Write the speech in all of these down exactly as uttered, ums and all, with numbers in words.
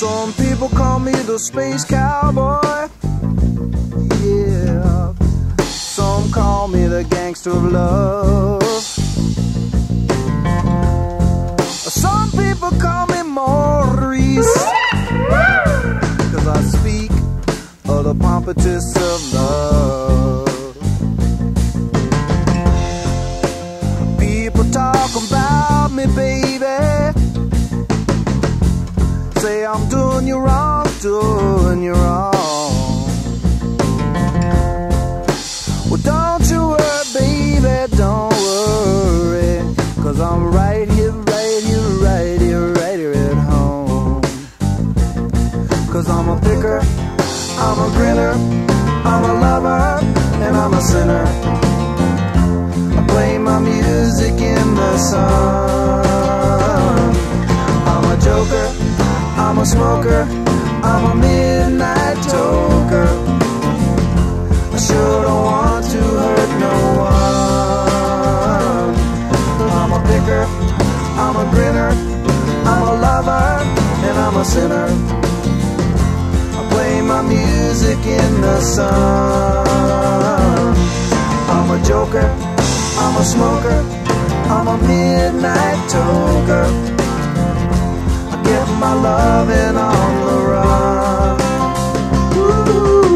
Some people call me the space cowboy. Yeah. Some call me the gangster of love. Some people call me Maurice, 'cause I speak of the pompatus of love. People talk about me, baby, say I'm doing you wrong, doing you wrong. Well, don't you worry, baby, don't worry, 'cause I'm right here, right here, right here, right here at home. 'Cause I'm a picker, I'm a grinner, I'm a lover, and I'm a sinner. I play my music in the sun. I'm a joker, I'm a smoker, I'm a midnight toker. I sure don't want to hurt no one. I'm a picker, I'm a grinner, I'm a lover, and I'm a sinner. I play my music in the sun. I'm a joker, I'm a smoker, I'm a midnight toker. I get my loving on the run. Ooh.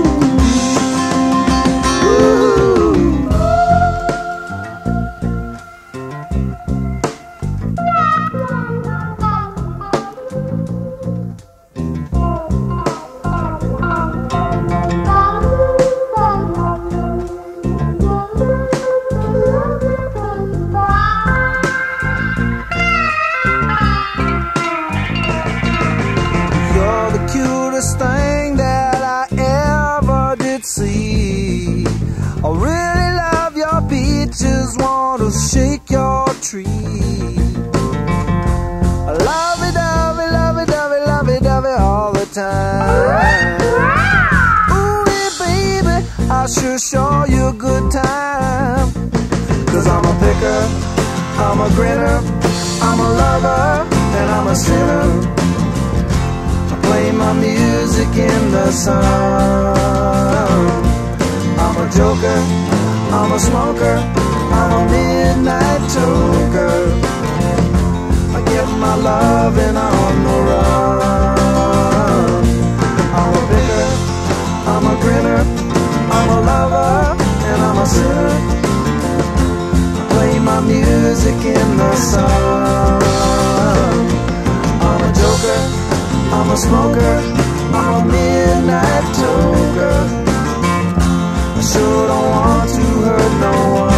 Thing that I ever did see. I really love your peaches, want to shake your tree. I love it, love it, love it, love it, love it, love it all the time. Ooh, yeah, baby, I sure show you a good time. 'Cause I'm a picker, I'm a grinner, I'm a lover, and I'm a sinner. Play my music in the sun. I'm a joker, I'm a smoker, I'm a midnight toker. I get my loving on the run. I'm a picker, I'm a grinner, I'm a lover, and I'm a sinner. I play my music in the sun. I'm a joker, I'm a smoker, I'm a midnight toker. I sure don't want to hurt no one.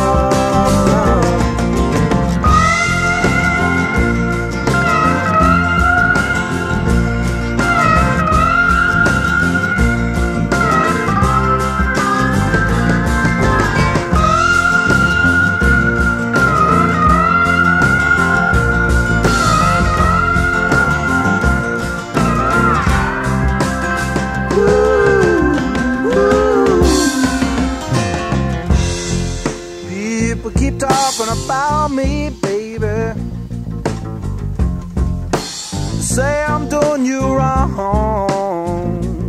People keep talking about me, baby, say I'm doing you wrong.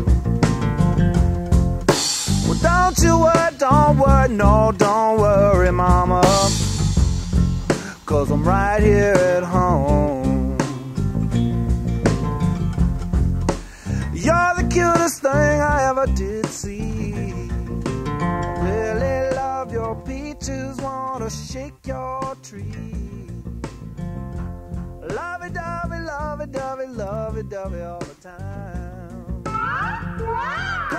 Well, don't you worry, don't worry, no, don't worry, mama, 'cause I'm right here at home. You're the cutest thing I ever did see. Really love your peaches, wanna shake your tree. Lovey-dovey, lovey-dovey, lovey-dovey all the time.